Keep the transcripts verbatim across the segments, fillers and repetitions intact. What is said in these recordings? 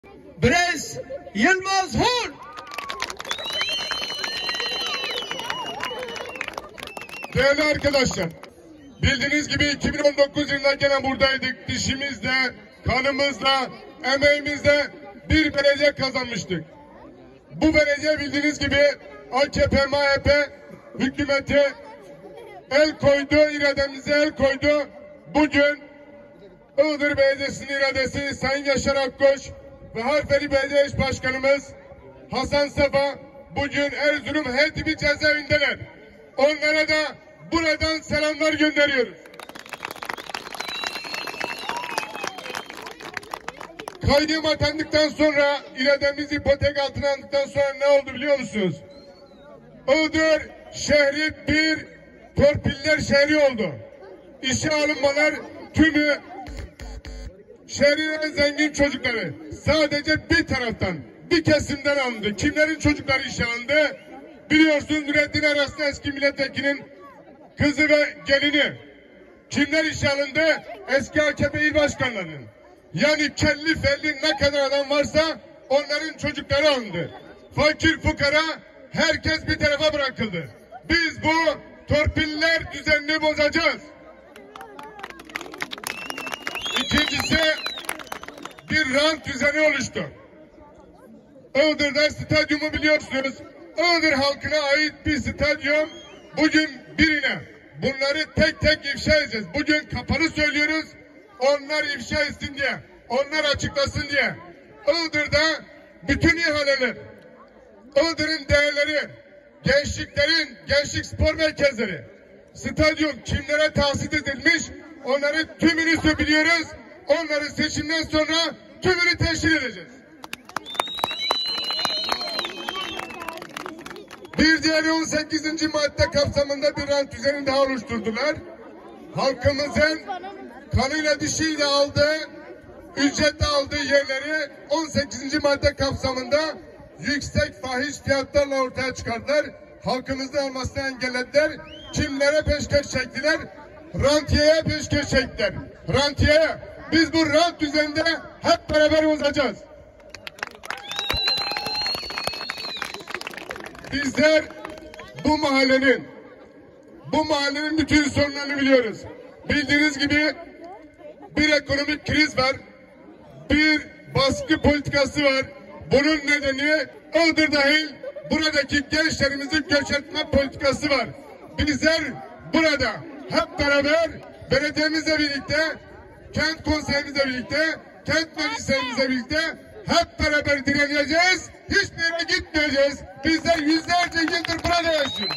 Brez Yılmaz Hor. Değerli arkadaşlar, bildiğiniz gibi iki bin on dokuz yılında gene buradaydık. Dişimizle, kanımızla, emeğimizle bir belediye kazanmıştık. Bu belediye bildiğiniz gibi A K P M H P hükümeti el koydu, irademize el koydu. Bugün Iğdır Belediyesi'nin iradesi Sayın Yaşar Akkoç ve Harfeli Belediye İş Başkanımız Hasan Safa bugün Erzurum Hedbi cezaevindeler. Onlara da buradan selamlar gönderiyoruz. Kayyum atandıktan sonra, irademizi ipotek altına aldıktan sonra ne oldu biliyor musunuz? Iğdır şehri bir torpiller şehri oldu. İşe alınmalar tümü şehrin en zengin çocukları sadece bir taraftan, bir kesimden alındı. Kimlerin çocukları işe alındı? Biliyorsunuz Nurettin Eraslı eski milletvekilinin kızı ve gelini. Kimler işe alındı? Eski A K P il başkanlarının. Yani kelli felli ne kadar adam varsa onların çocukları alındı. Fakir fukara herkes bir tarafa bırakıldı. Biz bu torpiller düzenini bozacağız. İkincisi bir rant düzeni oluştu. Iğdır'da stadyumu biliyorsunuz. Iğdır halkına ait bir stadyum bugün birine. Bunları tek tek ifşa edeceğiz. Bugün kapalı söylüyoruz. Onlar ifşa etsin diye. Onlar açıklasın diye. Iğdır'da bütün ihaleler, Iğdır'ın değerleri, gençliklerin, gençlik spor merkezleri, stadyum kimlere tahsis edilmiş, onları tümünü biliyoruz. Onları seçimden sonra tümünü teşkil edeceğiz. Bir diğeri on sekizinci madde kapsamında bir rant düzeni daha oluşturdular. Halkımızın kanıyla dişiyle aldığı, ücretle aldığı yerleri on sekizinci madde kapsamında yüksek fahiş fiyatlarla ortaya çıkardılar. Halkımızın almasını engellediler. Kimlere peşkeş çektiler? Rantiyeye peşkeş çektiler. Rantiyeye. Biz bu rant düzeninde hep beraber bozacağız. Bizler bu mahallenin, bu mahallenin bütün sorunlarını biliyoruz. Bildiğiniz gibi bir ekonomik kriz var, bir baskı politikası var. Bunun nedeni Iğdır dahil buradaki gençlerimizin göç etme politikası var. Bizler burada hep beraber belediyemizle birlikte, kent konseyimizle birlikte, kent meclislerimizle birlikte hep beraber direneceğiz. Hiçbir yere gitmeyeceğiz. Bizler yüzlerce yıldır burada yaşıyoruz.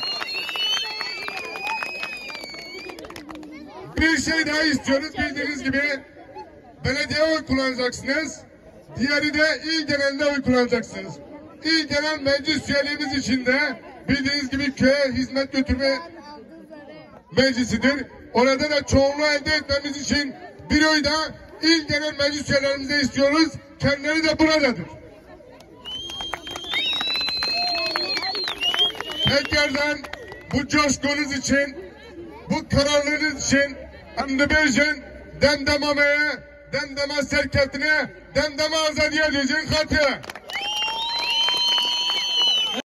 Bir şey daha istiyoruz. Bildiğiniz gibi belediye oy kullanacaksınız. Diğeri de il genelinde oy kullanacaksınız. İl genel meclis üyeliğimiz için de bildiğiniz gibi köye hizmet götürme meclisidir. Orada da çoğunluğu elde etmemiz için bir oy da il genel meclis üyelerimize istiyoruz. Kendileri de buradadır. Tekrardan bu coşkunuz için, bu kararlılığınız için hem de bejin demdemameye, demdeme serketine, demdeme azadiye diyeceğin katı.